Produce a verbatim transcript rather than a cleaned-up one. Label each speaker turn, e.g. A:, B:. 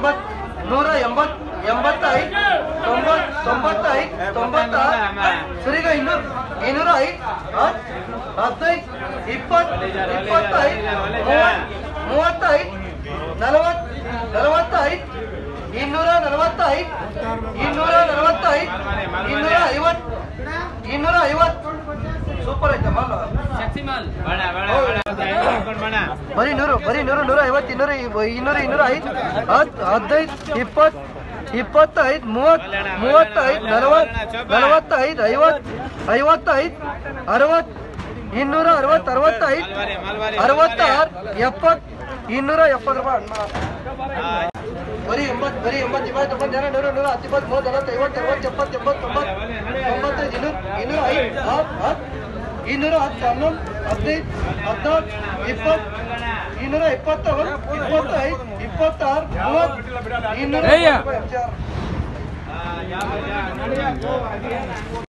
A: ಎಂಬತ್ ನೂರ ಎಂಬತ್ ಎಂಬತ್ತೈದು ತೊಂಬತ್ ತೊಂಬತ್ತೈದು ತೊಂಬತ್ತಾರು ಸರಿಗ ಇನ್ನೂರು ಇನ್ನೂರ ಐದು ಹತ್ತು ಹದಿನೈದು ಇಪ್ಪತ್ತು ಇಪ್ಪತ್ತೈದು ಮೂವತ್ತೈದು ನಲವತ್ತು ನಲವತ್ತೈದು ಇನ್ನೂರ ನಲವತ್ತೈದು ಇನ್ನೂರ ನಲವತ್ತೈದು ಇನ್ನೂರ ಐವತ್ತು ಇನ್ನೂರ ಐವತ್ತು ಸೂಪರ್ ಐತೆ ಮಾಲ್ ಬರೀ ನೂರು ಬರೀ ನೂರು ನೂರ ಐವತ್ತು ಇನ್ನೂರ ಇನ್ನೂರ ಇನ್ನೂರ ಐದು ಹತ್ತು ಹದಿನೈದು ಇಪ್ಪತ್ತು ಇಪ್ಪತ್ತೈದು ಮೂವತ್ತು ಮೂವತ್ತೈದು ನಲವತ್ತು ನಲವತ್ತೈದು ಐವತ್ತು ಐವತ್ತೈದು ಅರವತ್ತು ಇನ್ನೂರ ಅರವತ್ತು ಅರವತ್ತೈದು ಅರವತ್ತಾರು ಎಪ್ಪತ್ತು ಇನ್ನೂರ ಎಪ್ಪತ್ತು ರೂಪಾಯಿ ಬರೀ ಎಂಬತ್ತು ಬರೀ ಎಂಬತ್ತು ಇಪ್ಪತ್ತು ತೊಂಬತ್ತು ಜನ ನೂರ ನೂರ ಹತ್ತು ಇಪ್ಪತ್ತು ಮೂವತ್ತು ನಲವತ್ತು ಐವತ್ತು ಅರವತ್ತು ಎಪ್ಪತ್ತು ಎಂಬತ್ತು ತೊಂಬತ್ತು ತೊಂಬತ್ತೈದು ಇನ್ನೂರು ಇನ್ನೂರ ಐದು ಹತ್ತು ಹತ್ತು ಇನ್ನೂರ ಹತ್ತು ಹನ್ನೊಂದು ಹದಿನೈದು ಹದಿನಾಲ್ಕು ಇಪ್ಪತ್ತು ಇನ್ನೂರ ಇಪ್ಪತ್ತ ಇಪ್ಪತ್ತೈದು ಇಪ್ಪತ್ತಾರು ಮೂವತ್ತು ಇನ್ನೂರ